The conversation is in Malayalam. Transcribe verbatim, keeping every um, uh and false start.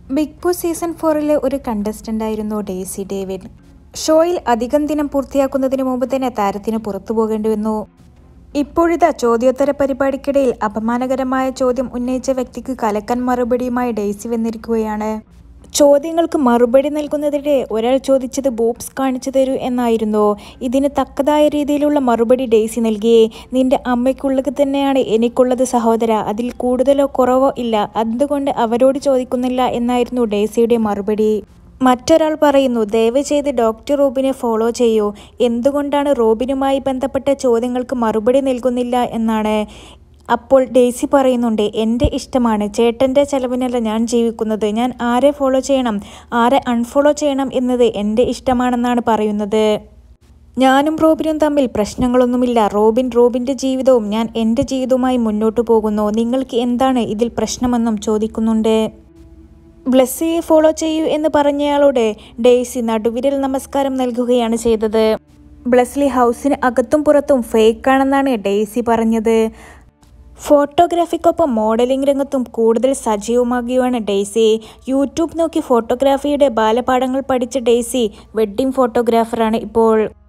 ബിഗ് ബോസ് സീസൺ ഫോറിലെ ഒരു കണ്ടസ്റ്റന്റ് ആയിരുന്നു ഡെയ്സി ഡേവിഡ്. ഷോയിൽ അധികം ദിനം പൂർത്തിയാക്കുന്നതിന് മുമ്പ് തന്നെ താരത്തിന് പുറത്തു പോകേണ്ടി വന്നു. ഇപ്പോഴിതാ ചോദ്യോത്തര പരിപാടിക്കിടയിൽ അപമാനകരമായ ചോദ്യം ഉന്നയിച്ച വ്യക്തിക്ക് കലക്കൻ മറുപടിയുമായി ഡെയ്സി വന്നിരിക്കുകയാണ്. ചോദ്യങ്ങൾക്ക് മറുപടി നൽകുന്നതിനിടെ ഒരാൾ ചോദിച്ചത് ബോബ്സ് കാണിച്ചു തരൂ എന്നായിരുന്നു. ഇതിന് തക്കതായ രീതിയിലുള്ള മറുപടി ഡെയ്സി നൽകി. നിന്റെ അമ്മയ്ക്കുള്ളത് തന്നെയാണ് എനിക്കുള്ളത് സഹോദര, അതിൽ കൂടുതലോ കുറവോ ഇല്ല, അതുകൊണ്ട് അവരോട് ചോദിക്കുന്നില്ല എന്നായിരുന്നു ഡെയ്സിയുടെ മറുപടി. മറ്റൊരാൾ പറയുന്നു, ദയവ് ചെയ്ത് ഡോക്ടർ റോബിനെ ഫോളോ ചെയ്യൂ. എന്തുകൊണ്ടാണ് റോബിനുമായി ബന്ധപ്പെട്ട ചോദ്യങ്ങൾക്ക് മറുപടി നൽകുന്നില്ല എന്നാണ്. അപ്പോൾ ഡെയ്സി പറയുന്നുണ്ട്, എൻ്റെ ഇഷ്ടമാണ്, ചേട്ടൻ്റെ ചെലവിനല്ല ഞാൻ ജീവിക്കുന്നത്, ഞാൻ ആരെ ഫോളോ ചെയ്യണം ആരെ അൺഫോളോ ചെയ്യണം എന്നത് എൻ്റെ ഇഷ്ടമാണെന്നാണ് പറയുന്നത്. ഞാനും റോബിനും തമ്മിൽ പ്രശ്നങ്ങളൊന്നുമില്ല, റോബിൻ റോബിൻ്റെ ജീവിതവും ഞാൻ എൻ്റെ ജീവിതവുമായി മുന്നോട്ട് പോകുന്നു, നിങ്ങൾക്ക് എന്താണ് ഇതിൽ പ്രശ്നമെന്നും ചോദിക്കുന്നുണ്ട്. ബ്ലെസ്സിയെ ഫോളോ ചെയ്യൂ എന്ന് പറഞ്ഞയാളോട് ഡെയ്സി നടുവിരൽ നമസ്കാരം നൽകുകയാണ് ചെയ്തത്. ബ്ലെസ്ലി ഹൗസിന് അകത്തും പുറത്തും ഫേക്കാണെന്നാണ് ഡെയ്സി പറഞ്ഞത്. ഫോട്ടോഗ്രാഫിക്കൊപ്പം മോഡലിംഗ് രംഗത്തും കൂടുതൽ സജീവമാകുകയാണ് ഡെയ്സി. യൂട്യൂബ് നോക്കി ഫോട്ടോഗ്രാഫിയുടെ ബാലപാഠങ്ങൾ പഠിച്ച ഡെയ്സി വെഡ്ഡിംഗ് ഫോട്ടോഗ്രാഫറാണ് ഇപ്പോൾ.